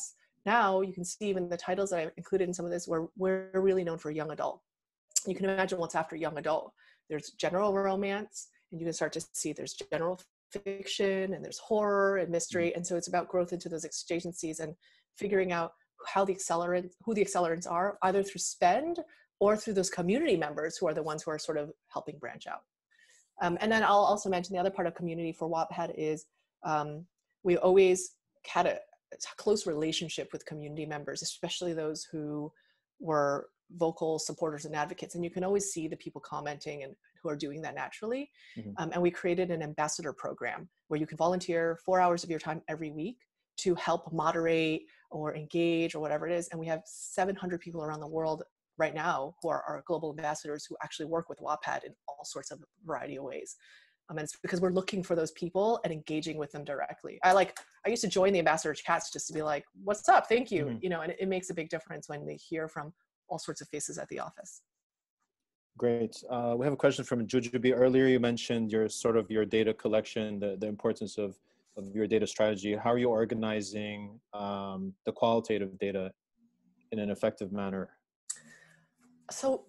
now you can see even the titles that I've included in some of this, we're really known for young adult. You can imagine what's after young adult. There's general romance, and you can start to see there's general fiction, and there's horror and mystery. And so it's about growth into those adjacencies and figuring out who the accelerants are, either through spend or through those community members who are the ones who are sort of helping branch out. And then I'll also mention the other part of community for Wattpad is we always had a close relationship with community members, especially those who were vocal supporters and advocates. And you can always see the people commenting and who are doing that naturally. And we created an ambassador program where you can volunteer 4 hours of your time every week to help moderate or engage or whatever it is. And we have 700 people around the world right now who are our global ambassadors who actually work with Wattpad in all sorts of variety of ways. And it's because we're looking for those people and engaging with them directly. I used to join the ambassador chats just to be like, what's up? Thank you. You know, and it makes a big difference when they hear from all sorts of faces at the office. Great. We have a question from Jujubi. Earlier, you mentioned your data collection, the importance of your data strategy. How are you organizing the qualitative data in an effective manner? So,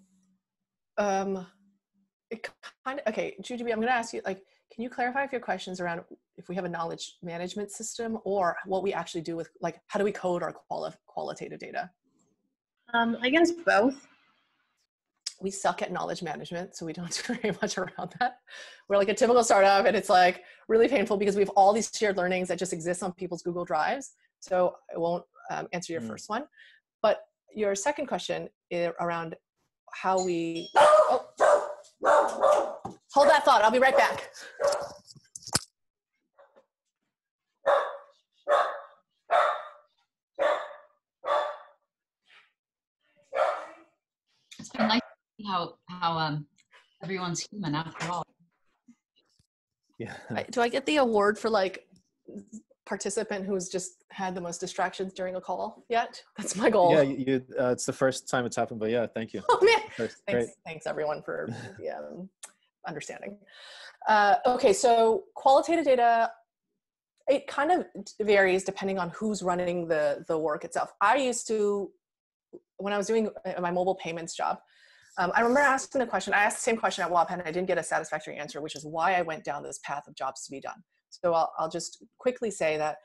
okay, Jujubi, I'm going to ask you, can you clarify if your question's around if we have a knowledge management system or what we actually do with, how do we code our qualitative data? I guess both. We suck at knowledge management, so we don't do very much around that. We're like a typical startup, and it's really painful because we have all these shared learnings that just exist on people's Google Drives. So I won't answer your first one. But your second question is around how we... Hold that thought, I'll be right back. It's been nice to see how everyone's human after all. Yeah. Do I get the award for participant who's just had the most distractions during a call yet? That's my goal. Yeah, it's the first time it's happened, but yeah, thank you. Oh man, thanks everyone for the understanding. Okay, so qualitative data, it kind of varies depending on who's running the work itself. I used to, when I was doing my mobile payments job, I remember asking the question, I asked the same question at Wattpad and I didn't get a satisfactory answer, which is why I went down this path of jobs to be done. So I'll just quickly say that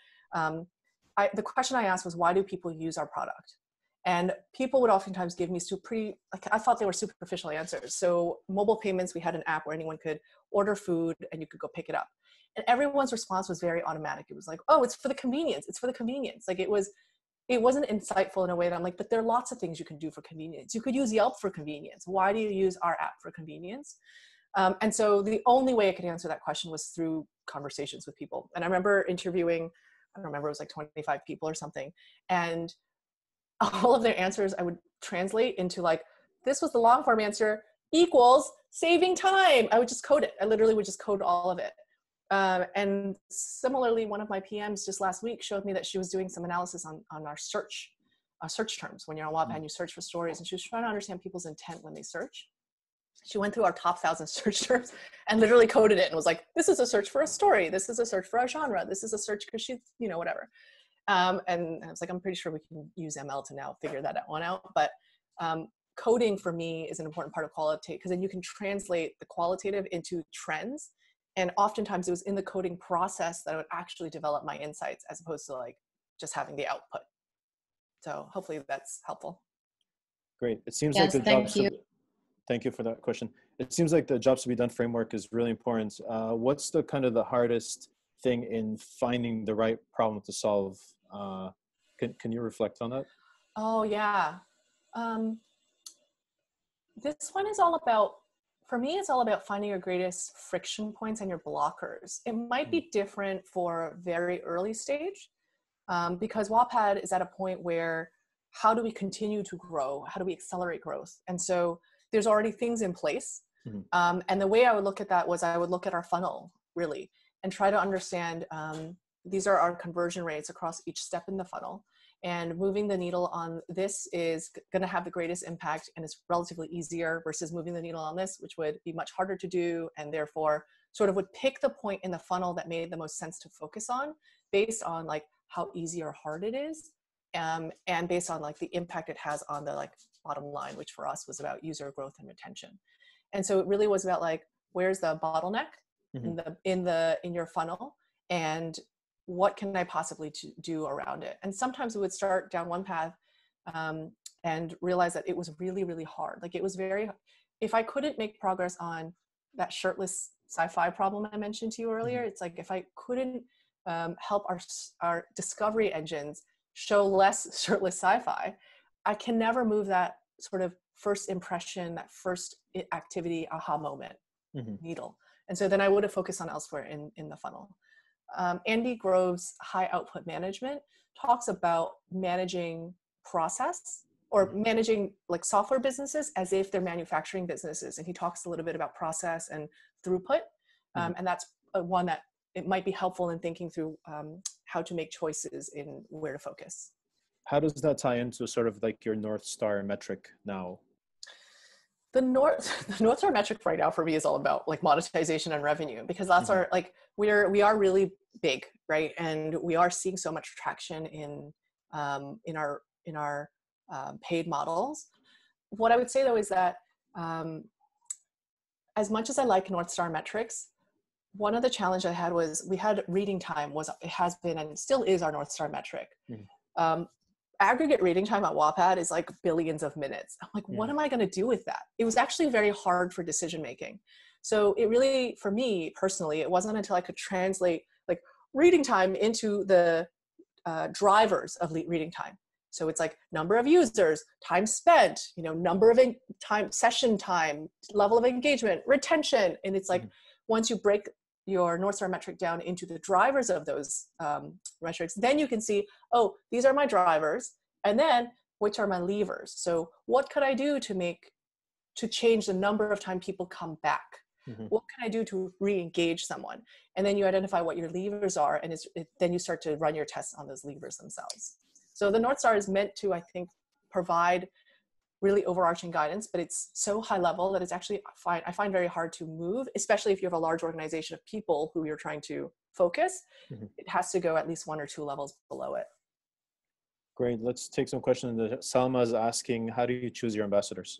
the question I asked was, why do people use our product? And people would oftentimes give me I thought they were superficial answers. So mobile payments, we had an app where anyone could order food and you could go pick it up. And everyone's response was very automatic. It was like, oh, it's for the convenience. It's for the convenience. It wasn't insightful in a way that I'm like, but there are lots of things you can do for convenience. You could use Yelp for convenience. Why do you use our app for convenience? And so the only way I could answer that question was through conversations with people. And I remember interviewing, I don't remember, it was 25 people or something. And all of their answers I would translate into this was the long form answer equals saving time. I would just code it. I literally would just code all of it. And similarly, one of my PMs just last week showed me that she was doing some analysis on our search terms. When you're on Wattpad, you search for stories, and she was trying to understand people's intent when they search. She went through our top 1,000 search terms and literally coded it and was like, this is a search for a story. This is a search for a genre. This is a search because she's, whatever. And I was like, I'm pretty sure we can use ML to now figure that one out. But coding for me is an important part of qualitative, because then you can translate the qualitative into trends. And oftentimes it was in the coding process that I would actually develop my insights as opposed to just having the output. So hopefully that's helpful. Great. It seems yes, like thank you for that question. It seems like the jobs to be done framework is really important. What's the the hardest thing in finding the right problem to solve? Can you reflect on that? Oh yeah. This one is all about, for me, it's all about finding your greatest friction points and your blockers. It might be different for very early stage because Wattpad is at a point where how do we continue to grow? How do we accelerate growth? And so there's already things in place. And the way I would look at that was I would look at our funnel really and try to understand these are our conversion rates across each step in the funnel. And moving the needle on this is going to have the greatest impact and it's relatively easier versus moving the needle on this, which would be much harder to do and therefore sort of would pick the point in the funnel that made the most sense to focus on based on how easy or hard it is. and based on like the impact it has on the like bottom line, which for us was about user growth and retention. And so it really was about like, where's the bottleneck in your funnel, and what can I possibly do around it? And sometimes we would start down one path and realize that it was really, really hard. Like it was if I couldn't make progress on that shirtless sci-fi problem I mentioned to you earlier, it's like if I couldn't help our discovery engines show less shirtless sci-fi, I can never move that sort of first impression, that first activity, aha moment needle. And so then I would have focused on elsewhere in the funnel. Andy Grove's high output management talks about managing process or managing like software businesses as if they're manufacturing businesses. And he talks a little bit about process and throughput. And that's one that it might be helpful in thinking through how to make choices in where to focus. How does that tie into sort of like your North Star metric now? The North Star metric right now for me is all about like monetization and revenue, because that's our, like, we are really big, right? And we are seeing so much traction in our paid models. What I would say though is that as much as I like North Star metrics, one of the challenges I had was we had reading time it has been and still is our North Star metric. Aggregate reading time at Wattpad is like billions of minutes. I'm like, what am I going to do with that? It was actually very hard for decision making. So it really, for me personally, it wasn't until I could translate like reading time into the drivers of reading time. So it's like number of users, time spent, number of session time, level of engagement, retention. And it's like, once you break your North Star metric down into the drivers of those metrics, then you can see, oh, these are my drivers, and then which are my levers. So what could I do to change the number of time people come back? What can I do to re-engage someone? And then you identify what your levers are, and then you start to run your tests on those levers themselves. So the North Star is meant to, I think, provide really overarching guidance, but it's so high level that it's actually I find very hard to move, especially if you have a large organization of people who you're trying to focus. It has to go at least 1 or 2 levels below it. Great. Let's take some questions. Salma is asking, how do you choose your ambassadors?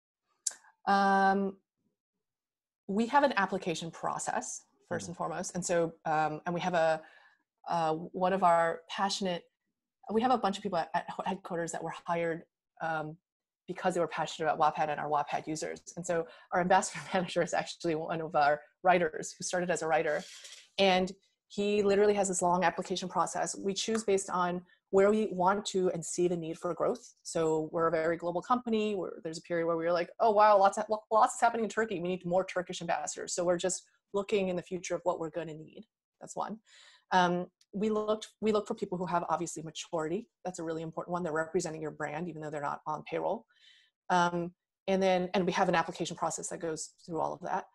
We have an application process first and foremost. And so, and we have one of our we have a bunch of people at headquarters that were hired because they were passionate about Wattpad and our Wattpad users. And so our ambassador manager is actually one of our writers who started as a writer. And he literally has this long application process. We choose based on where we want to and see the need for growth. So we're a very global company. There's a period where we were like, oh, wow, lots is happening in Turkey. We need more Turkish ambassadors. So we're just looking in the future of what we're going to need. That's one. We look for people who have obviously maturity. That's a really important one. They're representing your brand, even though they're not on payroll. And we have an application process that goes through all of that.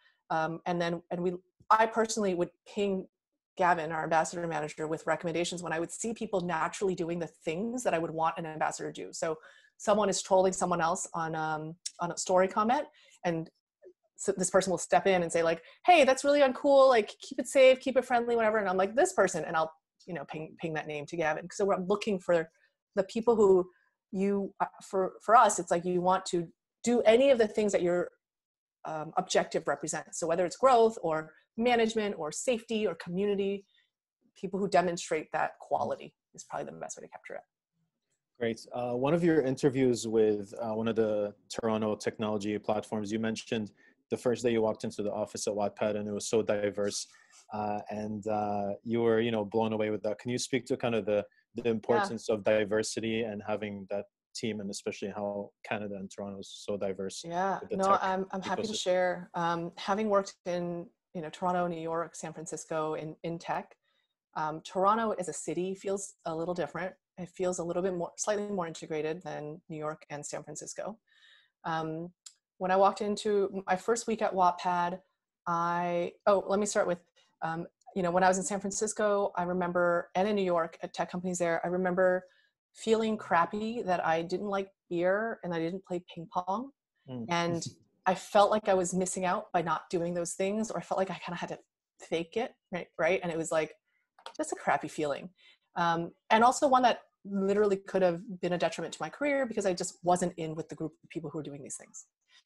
I personally would ping Gavin, our ambassador manager, with recommendations when I would see people naturally doing the things that I would want an ambassador to do. So someone is trolling someone else on a story comment, and so this person will step in and say like, hey, that's really uncool. Like, keep it safe, keep it friendly, whatever. And I'm like, this person, and I'll, ping that name to Gavin. So we're looking for the people who for us, it's like you want to do any of the things that your objective represents. So whether it's growth or management or safety or community, people who demonstrate that quality is probably the best way to capture it. Great. One of your interviews with one of the Toronto technology platforms, you mentioned the first day you walked into the office at Wattpad and it was so diverse, and you were, blown away with that. Can you speak to kind of the importance of diversity and having that team, and especially how Canada and Toronto is so diverse? Yeah, no, I'm happy to share. Having worked in Toronto, New York, San Francisco in tech, Toronto as a city feels a little different. It feels a little bit slightly more integrated than New York and San Francisco. When I walked into my first week at Wattpad, let me start with, when I was in San Francisco, I remember, and in New York at tech companies there, I remember feeling crappy that I didn't like beer and I didn't play ping pong. And I felt like I was missing out by not doing those things, or I felt like I kind of had to fake it, right? And it was like, just a crappy feeling. And also one that literally could have been a detriment to my career because I just wasn't in with the group of people who were doing these things.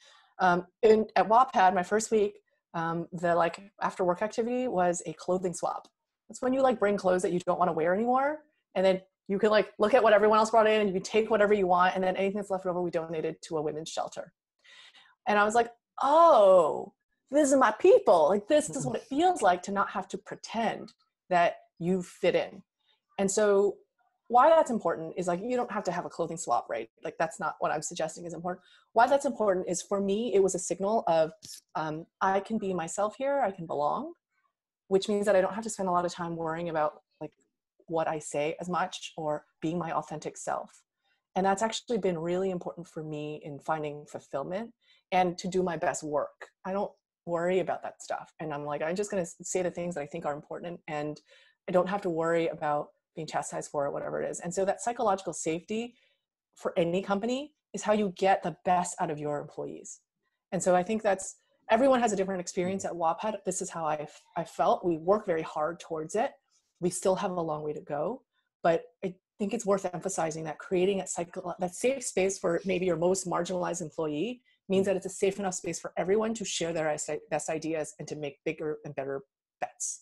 At Wattpad, my first week, the like after work activity was a clothing swap. That's when you like bring clothes that you don't want to wear anymore, and then you can like look at what everyone else brought in, and you can take whatever you want, and then anything that's left over we donated to a women's shelter. And I was like, oh, this is my people. Like this is what it feels like to not have to pretend that you fit in. And so why that's important is like, you don't have to have a clothing swap, right? Like that's not what I'm suggesting is important. Why that's important is for me, it was a signal of I can be myself here, I can belong, which means that I don't have to spend a lot of time worrying about like what I say as much or being my authentic self. And that's actually been really important for me in finding fulfillment and to do my best work. I don't worry about that stuff. And I'm like, I'm just going to say the things that I think are important, and I don't have to worry about being chastised for it, whatever it is. And so that psychological safety for any company is how you get the best out of your employees. And so I think that's, everyone has a different experience at Wattpad. This is how I felt. We work very hard towards it. We still have a long way to go, but I think it's worth emphasizing that creating that safe space for maybe your most marginalized employee means that it's a safe enough space for everyone to share their best ideas and to make bigger and better bets.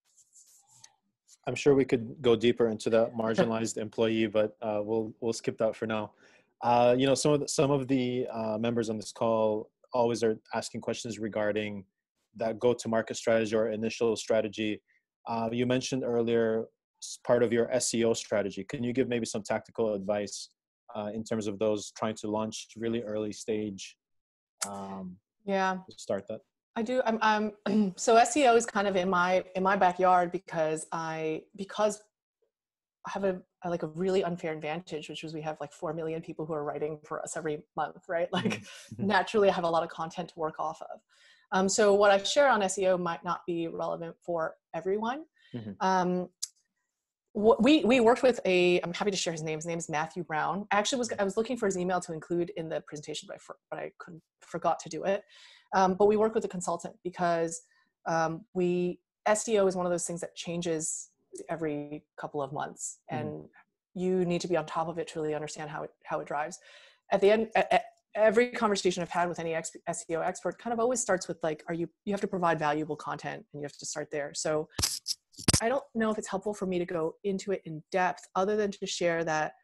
I'm sure we could go deeper into the marginalized employee, but we'll skip that for now. You know, some of the members on this call always are asking questions regarding that go-to-market strategy or initial strategy. You mentioned earlier part of your SEO strategy. Can you give maybe some tactical advice in terms of those trying to launch really early stage? Yeah, to start that. I do. So SEO is kind of in my backyard because I have a really unfair advantage, which is we have like 4 million people who are writing for us every month, right? Like naturally I have a lot of content to work off of. So what I share on SEO might not be relevant for everyone. We worked with I'm happy to share his name. His name is Matthew Brown. I was looking for his email to include in the presentation, but I forgot to do it. But we work with a consultant because SEO is one of those things that changes every couple of months, and you need to be on top of it to really understand how it drives. At the end, every conversation I've had with any SEO expert kind of always starts with like, you have to provide valuable content, and you have to start there. So I don't know if it's helpful for me to go into it in depth other than to share that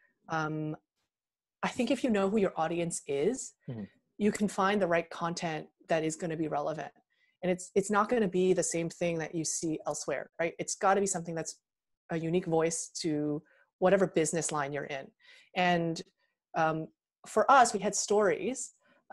I think if you know who your audience is, you can find the right content that is going to be relevant. And it's not going to be the same thing that you see elsewhere, right? It's got to be something that's a unique voice to whatever business line you're in. And for us, we had stories,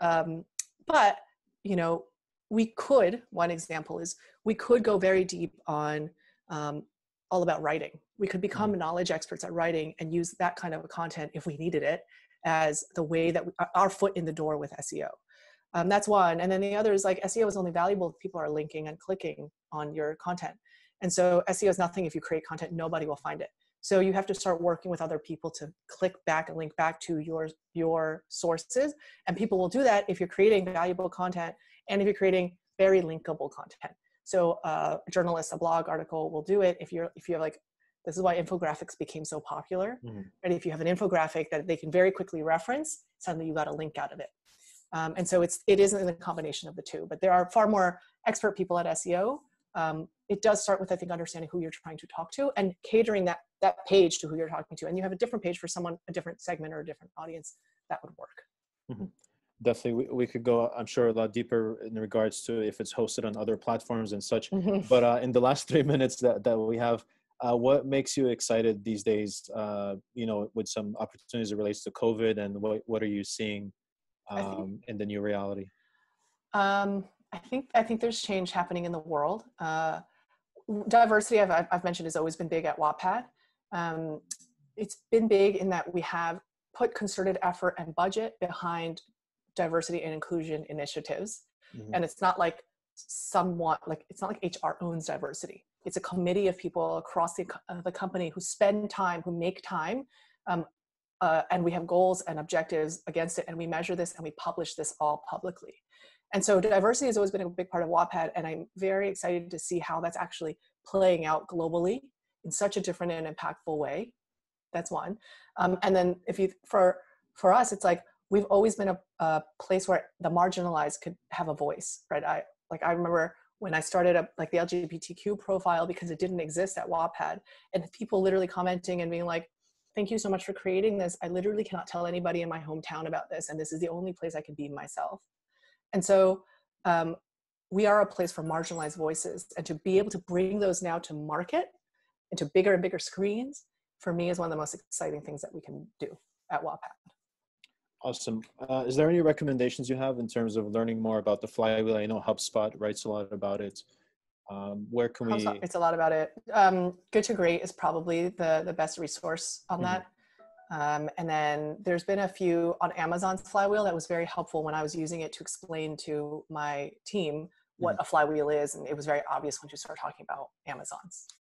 but you know, one example is we could go very deep on all about writing. We could become knowledge experts at writing and use that kind of content if we needed it as the way that our foot in the door with SEO. That's one. And then the other is like SEO is only valuable if people are linking and clicking on your content. And so SEO is nothing if you create content, nobody will find it. So you have to start working with other people to click back and link back to your sources. And people will do that if you're creating valuable content and if you're creating very linkable content. So a journalist, a blog article will do it if you have like, this is why infographics became so popular. Right? If you have an infographic that they can very quickly reference, suddenly you got a link out of it. And so it isn't a combination of the two, but there are far more expert people at SEO. It does start with, I think, understanding who you're trying to talk to and catering that page to who you're talking to. And you have a different page for someone, a different segment or a different audience, that would work. Definitely, we could go, I'm sure, a lot deeper in regards to if it's hosted on other platforms and such. But in the last 3 minutes that we have, what makes you excited these days, you know, with some opportunities that relates to COVID, and what are you seeing in the new reality? I think there's change happening in the world. Diversity, I've mentioned, has always been big at Wattpad. It's been big in that we have put concerted effort and budget behind diversity and inclusion initiatives. And it's not like it's not like HR owns diversity. It's a committee of people across the company who spend time, who make time, and we have goals and objectives against it, and we measure this and we publish this all publicly. And so diversity has always been a big part of Wattpad, and I'm very excited to see how that's actually playing out globally in such a different and impactful way that's one. And then if you, for us, it's like, we've always been a place where the marginalized could have a voice, right? I remember when I started up like the LGBTQ profile, because it didn't exist at Wattpad, and people literally commenting and being like, thank you so much for creating this. I literally cannot tell anybody in my hometown about this, and this is the only place I can be myself. And so we are a place for marginalized voices, and to be able to bring those now to market and to bigger and bigger screens, for me, is one of the most exciting things that we can do at Wattpad. Awesome. Is there any recommendations you have in terms of learning more about the flywheel? I know HubSpot writes a lot about it. Where can we? HubSpot writes a lot about it. Good to Great is probably the best resource on that. And then there's been a few on Amazon's flywheel that was very helpful when I was using it to explain to my team what a flywheel is. And it was very obvious once you start talking about Amazon's.